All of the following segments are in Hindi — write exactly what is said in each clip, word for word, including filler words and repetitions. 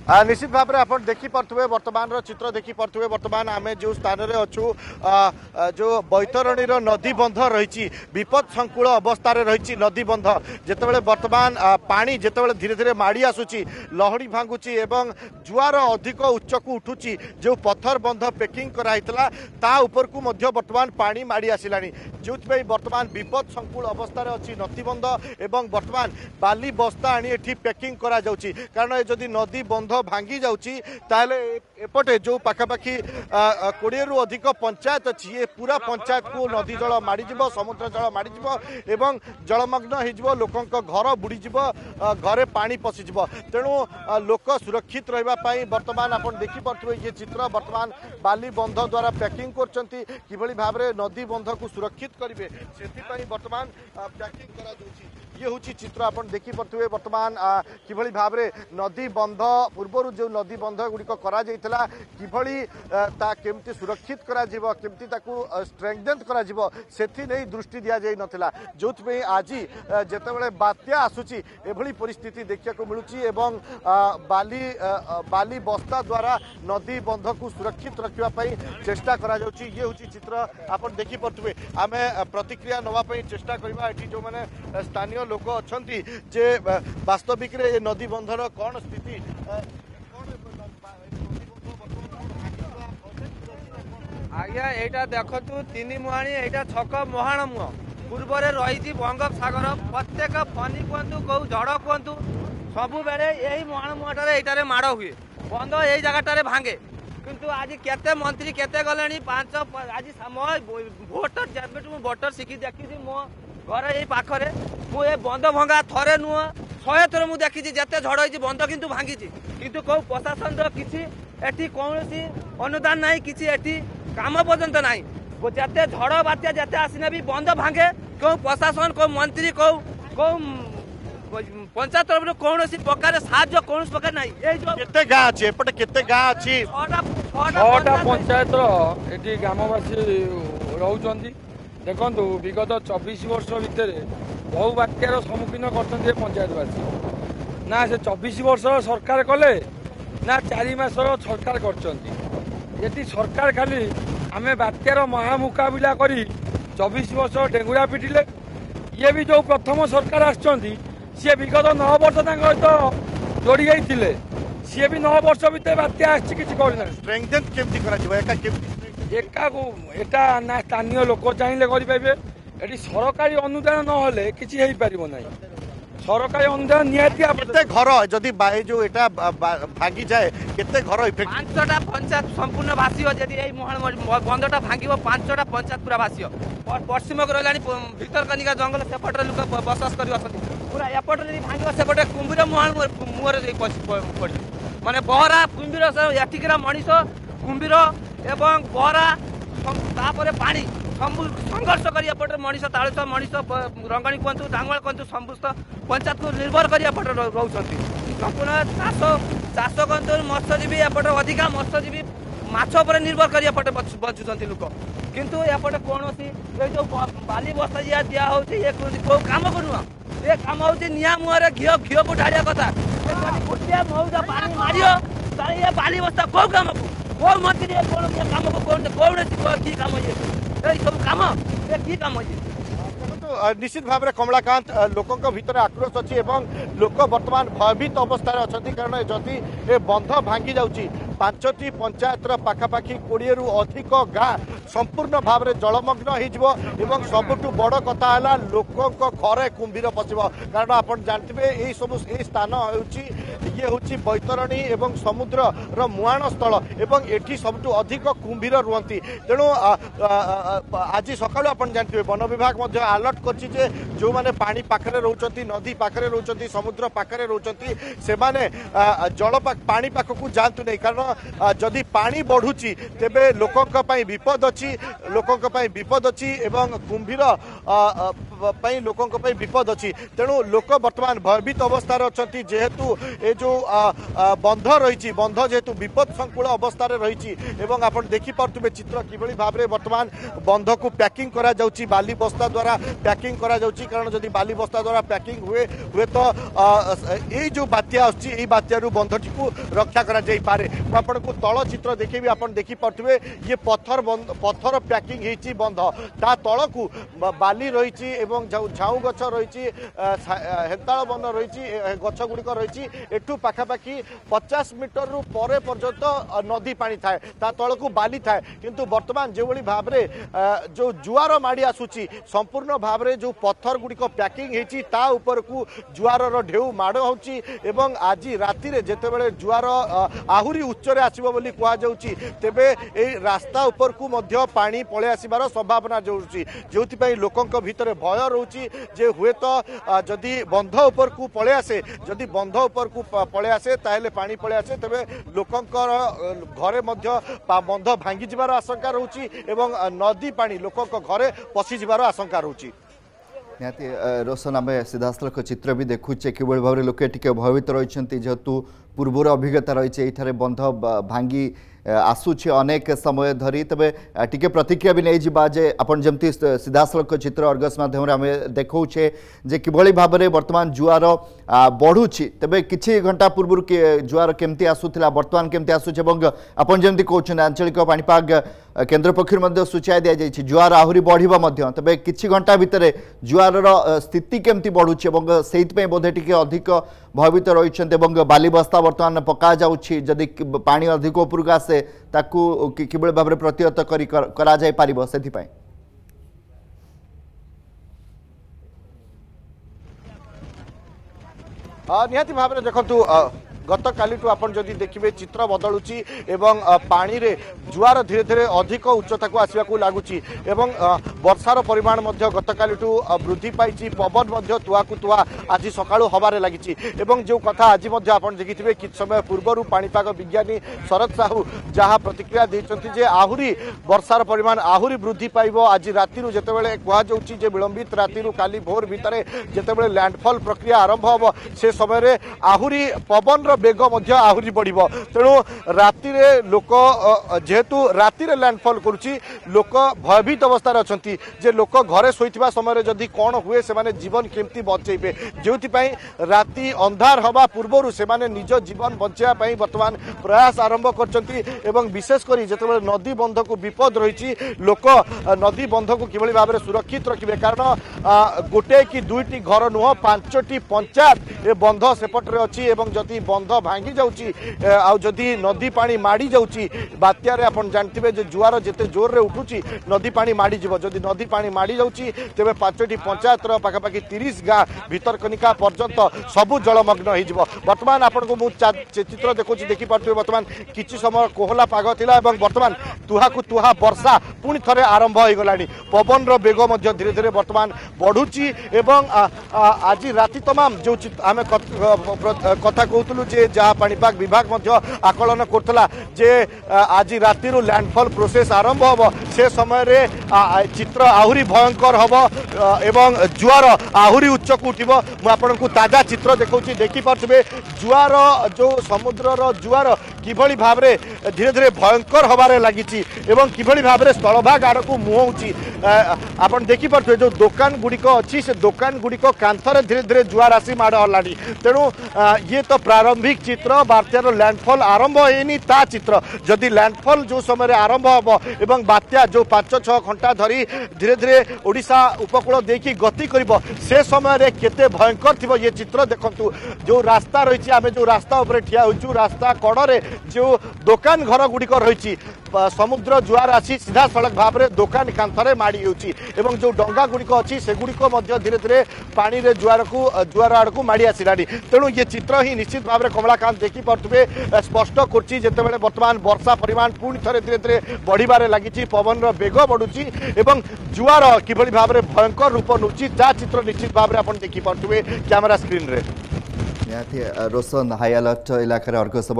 निश्चित भाव में आप देखिपे बर्तमान चित्र देखिपे बर्तमान आम जो स्थान में अच्छु जो बैतरणी नदी बंध रही विपद संकुल अवस्था रही नदी बंध जिते बर्तमान पानी जिते धीरे धीरे माड़ी आसूची लहड़ी भांगुची एवं जुआर अधिक उच्च को उठुची जो पत्थर बंध पेकिंग कराइतला ता ऊपर को मध्य बर्तमान पानी माड़ी आसिलानी जो बर्तमान विपद संकुल अवस्था अच्छी नदी बंध एवं बर्तमान बाली बस्ता आनी एठी पेकिंग करा जाउची कारण जदि नदी बंध भांगी जाउची ताले एपटे जो पाखापाखी कोड़े रु अधिक पंचायत अच्छी ये पूरा पंचायत को नदी जल माड़ीज समुद्र जल माड़ीज एवं जलमग्न हो लोकों घर बुड़ीज घरे पानी पशिज तेणु लोक सुरक्षित रही बर्तमान आप देखिपे ये चित्र बर्तमान बाली बंध द्वारा पैकिंग कर भाव में नदी बंध को सुरक्षित करेंगे से बर्तमान पैकिंग करा ये हूँ चित्र आप देखिपे बर्तमान किभली भाव में नदी बंध पूर्वर जो नदी बंध गुड़िक केमती सुरक्षित केमती स्ट्रेंथेन कर दृष्टि दि जाई नथिला जो आज जिते बात्या आसूची एभली परिस्थिति देखा मिलूँ एवं बाली बाली बस्ता द्वारा नदी बंध को सुरक्षित रखापी चेष्टा करा जाउची ये हूँ चित्र आप देखिपे आम प्रतिक्रिया नापी चेष्टा करवा ये जो मैंने स्थानीय लोक अच्छा जे वास्तविक रे नदी बंधर कौन स्थिति आज्ञा यहाँ देखु तीन मुहाणी यहाँ छक मुहाण मुह पूर्व रही बंगोपसागर प्रत्येक फनी कहतु कौ झड़ कहतु सबु बेले यही मुहाण मुहटारे यहाँ माड़ हुए बंध यही जगह भांगे किंतु आज केते मंत्री केते गले पांच आज भोटर जब भोटर शिखी देखी मो घर यही पाखरे मुझे बंध भंगा थरे नुह शहे थर मुझे देखी जिते झड़ हो बंध किंतु भांगी किंतु कौ प्रशासन किसी कौन अनुदान ना कि काम पर्यंत ना जिते झड़ बात्या जिते आसना भी बंध भांगे कौ प्रशासन कौ मंत्री कौ कौ पंचायत तरफ कौन प्रकार साहाଯ୍य कौन प्रकार ना केते गाँ अच्छी एपटे केते गाँ अच्छी छटा पंचायत ये ग्रामवासी रोचंती देखु विगत चौबीस वर्ष भितर बहु बात्यार सम्मुखीन कर पंचायतवासी ना से चौबीस वर्ष सरकार कले ना चार मास सरकार कर सरकार खाली आम बात्यार महामुकाबिला करी चौबीस वर्ष डेंगुरा पिटिले ये भी जो प्रथम सरकार आसछंती सी विगत नौ वर्ष सहित जोड़ी जाइए सी भी नौ वर्ष भितर बात्या एका को एटा ना स्थानीय लोक चाहिए करेंगे ये सरकारी अनुदान ना किसी ना सरकारी अनुदान निहती घर जदि जो एटा भागी जाए केते घर इफेक्ट पांचटा पंचायत संपूर्ण भाषी जदि बंधटा भांग पांचटा पंचायत पूरा भाषी पश्चिम को रहा भितरकनिका जंगल सेपटे लोक बसवास कर पूरा एपटे भांग सेपटे कुंभीर मुहां मुहर पड़ माने बहरा कुंभीर एठिकर मनीष कुंभीर एवं बहरा तापर पानी संघर्ष कर एपटे मनीष तालुस मनीष रंगणी कहतु डांगवाल कहतु समस्त पंचायत को निर्भर कर एपटे रोच संपूर्ण चाष चाष कहतु मत्स्यजीवी एपटे अधिका मत्स्यजीवी माछ पर निर्भर कर एपटे बचुंट लोक किंतु एपटे कौन जो बाली बस्ता जी दिया कौ कम को नुह ये कम हूँ निआ मुहर घी घी को ढाड़ा कथा गोटे मौजा पानी मार ये बाली बस्ता कौ कम को कौ मंत्री कौन कम को कौन कौन कि कम ये सब कम ये कि कम ये निश्चित भाव में कमलाकांत लोकों भितर आक्रोश अच्छी एवं लोक बर्तमान भयभीत अवस्था अच्छा कारण जदि ए बंध भांगी जाऊँगी पांचटी पंचायत पाखापाखि कोड़े रु अधिक गाँ संपूर्ण भाव में जलमग्न हो सबुठ बड़ कथा है लोकों घरे कुंभीर पशिब कारण आप जानते हैं सब ये स्थान ये हूँ बैतरणी एवं समुद्र मुहाण स्थल एवं एठी सबुठ अधिक कुंभीर रुहति तेणु आज सकाळु आप जानते हैं वन विभाग अलर्ट करछि जे जो माने पानी पाखरे रोचंती नदी पाखरे रोचंती समुद्र पाखरे रोचंती से माने जल पानी पाखकू जातु नहीं कारण जदि पानी बढ़ुची तेबे लोकों विपद अच्छी लोकों विपद अच्छी एवं कुंभीर पई लोकों को पई विपद अछि तेणु लोक वर्तमान भयभीत अवस्था अछंती जेहेतु ए जो बंध रही बंध जेहेतु विपद संकुल अवस्था रही एवं आपण देखि पार्थिबे चित्र किभली भाव में वर्तमान बंध को पैकिंग करा जाउची बाली बस्ता द्वारा पैकिंग करा जाउची कारण जदि बाली बस्ता द्वारा पैकिंग हुए हुए तो ये जो बात्या आछी ए बात्यारू बंधटी को रक्षा करा जाई पारे आपण को तळ चित्र देखिबी आपण देखि पार्थिबे ये पत्थर पत्थर पैकिंग हेची बंध ता तळ को बाली रही एवं झाऊ गछ रही हेताळ बन रही गछ गुड़िक रही एठू पाखापाखि पचास मीटर रु परे पर्यंत नदी पानी थाए ता तल को बाली थाए किंतु वर्तमान जो भली भाव रे जो जुआर माड़ी आसुची संपूर्ण भाव रे जो पत्थर गुड़िक पैकिंग हेची ता ऊपर को जुआर रो ढेउ माड़ होची एवं आज राति रे जेतेबेले जुआर आहुरी उच्च रे आसीबो बोली कुआ जाउची तेबे ए रास्ता ऊपर को मध्य पानी पळे आसीबार संभावना जोउची जोथि पई लोकंक भितरे भय रहउची जे हुए तो जदि बंध ऊपर को पळे आसे जदि बंध ऊपर को पळे आसे ताहेले पानी पळे आसे तेबे लोकंकर घरे मध्य बंध भांगी जिबार आशंका रहउची एवं नदी पानी लोकंक घरे पसी जिबार आशंका रहउची निहाती रोशन आम सीधासलख चित्र भी देखुचे कि भाव में लोके टिके भयभीत रही जेहेतु पूर्वर अभिज्ञता रही है बंध भांगी आसूचे अनेक समय धरी तबे टिके प्रतिक्रिया भी नहीं जा जे आपन जमती सीधासलख चित्र अर्गस माध्यम आम देखौछे जे किभली भाव में वर्तमान जुआर बढ़ुची तबे किछि घंटा पूर्व जुआर केमती आसुथिला वर्तमान केमती आसुचे एवं आपन जमती कहउछन आंचलिक पाणीपाग केन्द्र पक्षर सूचना दि जाइए जुआर आहरी बढ़ तबे किछि घंटा भितर जुआर स्थिति केमती बढ़ुची एवं से बोधे टिके अधिक भयभीत रही बाली बस्ता वर्तमान पका जाउछि जदि पानी अधिक उपरक आसे ताकू किभली भाव में प्रतिहत करा जाय पारिबो सेथिपाई निहाती भाव में देखु गत काली आपन जदि देखिए चित्र बदलुची एवं पानी रे जुआर धीरे धीरे अधिक उच्चता को आसवा को लगुच एवं वर्षार परिमाण गत काली वृद्धि पाई पवन तुआ को तुआ आज सकाळु हबारे लगी एवं जो कथा आज आपन देखिथिबे कि समय पूर्व पाणीपाग विज्ञानी शरद साहू जहाँ प्रतिक्रिया देइछन्ति जे आहुरी वर्षार परिमाण आहुरी वृद्धि पाइबो आज राति जेतेबेले कुआ जाउची जे विलंबित राति काली भोर भितरे जेतेबेले लैंडफॉल प्रक्रिया आरंभ होबो से समय रे आहुरी पवन बेग आहुरी बढ़ तेणु राति लोक जेहेतु राति लैंडफॉल करुच्ची लोक भयभीत अवस्था अच्छा जे लोक घरे शोइथिबा समय जदि कौन हुए से माने जीवन केमती बचेबे जो राति अंधार हवा पूर्व से माने निज जीवन बचाइबा पई वर्तमान प्रयास आरंभ करछंती एवं विशेषकर जिते नदी बंध को विपद रही लोक नदी बंध को किभली भाव में सुरक्षित रखिबे कारण गोटे कि दुईटी घर नुह पांचटी पंचायत ए बंध सेपटे अच्छी एवं जदि बंध भांगी जाउची आ जदि नदी पानी माड़ी जाउची बात्या रे आपण जानथिबे जे जुआर जेते जोर रे उठुची नदी पानी माड़ी जिवो जदि नदी पानी माड़ी जाउची तेबे पांचटी पंचायत रो पाखापाखि तीस गाँ भितरकनिका पर्यंत सबु जलमग्न हो जिवो वर्तमान आपण को मु चित्र देखुची देखि पारथि वर्तमान किछि समय कोहला पाग थिला एवं वर्तमान तुहा को तुहा वर्षा पुणी थरे आरंभ हो गलानी पवन रो बेग मध्य धीरे धीरे वर्तमान बढ़ुची एवं आज राति तमाम जो आमे कथा कहतलु जे जहाँ पाणीपाग विभाग मध्य आकलन करथला जे आज राति लैंडफॉल प्रोसेस आरंभ होबो से समय रे चित्र आहुरी भयंकर होबो एवं जुआर आहुरी उच्च को उठिबो मु आपन को ताजा चित्र देखौची देखि पारथिबे जुआर जो समुद्र रो जुआर किभली भाव रे धीरे धीरे भयंकर होबारे लागिची एवं किभली भाव रे स्थलभाग आड़ को मुहौची आपन देखि पारथिबे जो दुकान गुड़िक अच्छी से दुकान गुड़िक कांथरे धीरे धीरे जुआर आसी माड़ हलानी तेणु ये तो प्रारंभिक चित्र बात्यार लैंडफॉल आरंभ होनी ता चित्र जदि लैंडफॉल जो समय आरंभ हम एवं बात्या जो पांच छह घंटा धरी धीरे धीरे ओडिशा उपकूल देखी गति कर से समय केते भयंकर थी ये चित्र देखु जो रास्ता रही आम जो रास्ता उपर ठिया हो रास्ता कड़े जो दुकान घर गुड़िक रही समुद्र जुआर आसी सीधा सड़क भाव में दुकान कांथरे माड़ी होती जो डंगा गुड़िक अच्छी सेगुड़िक धीरे धीरे पानी रे जुआर को जुआर आड़ को माड़ी आसलानी तेणु ये चित्र ही निश्चित भाव में कमलाकांत देखि पारे स्पष्ट करछि जेतेबेले वर्तमान वर्षा परिमाण पुणी थरे धीरे धीरे बढ़िबारे लागिछि पवन बेग बढ़ुछि एवं जुआर किभली भाव में भयंकर रूप नौछि ता चित्र निश्चित भाव में आपण देखि पारे कैमरा स्क्रीन रे रोशन हाई अलर्ट इलाकार अर्गस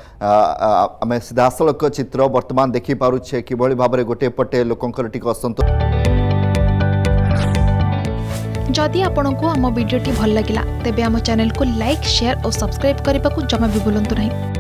आम सीधासलख चित्र वर्तमान देखि पारुछे किभली भाव में गोटे पटे लोकंकर टिके असंतोष। जदि आपंक आम भिडी भल लगा तेब आम चैनल को लाइक शेयर और सब्सक्राइब करने को जमा भी भूलु नहीं।